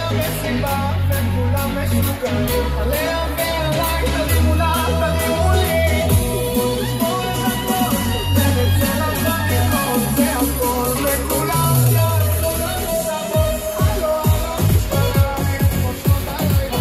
במסיבה וכולם משוגעים עליה ועליי תרימו לה, תרימו לי לשמור את הכל ונצא לזריחות זה הכל וכולם יעשו לנו סבות הלו הלו משתלה כמו שעות הלילה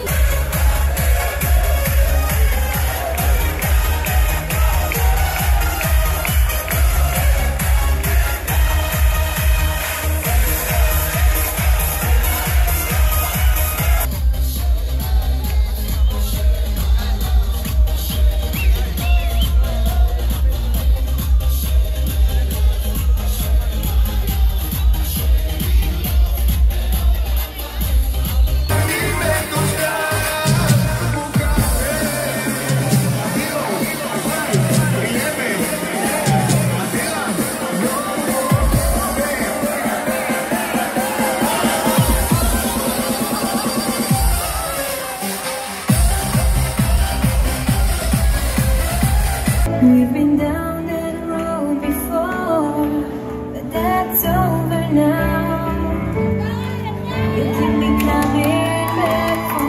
We've been down that road before, but that's over now. You can be coming back for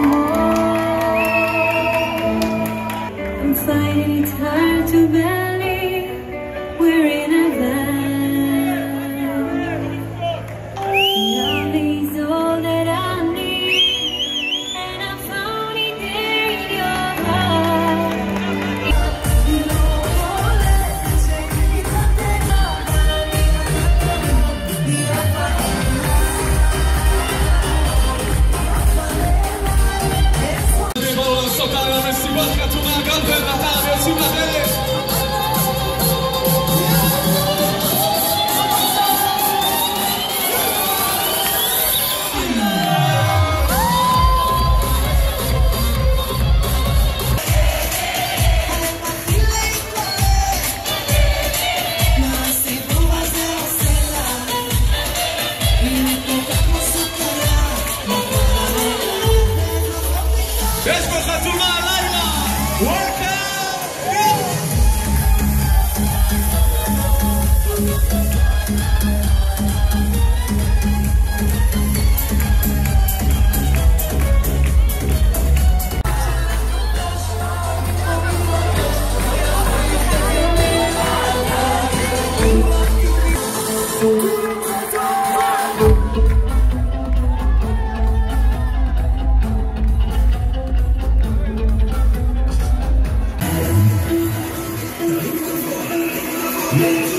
more. I'm finding it hard to believe we're in a van. Love is all that I need, and I found it there in your heart. יש פה חתונה הלילה! וולקאם! Yeah.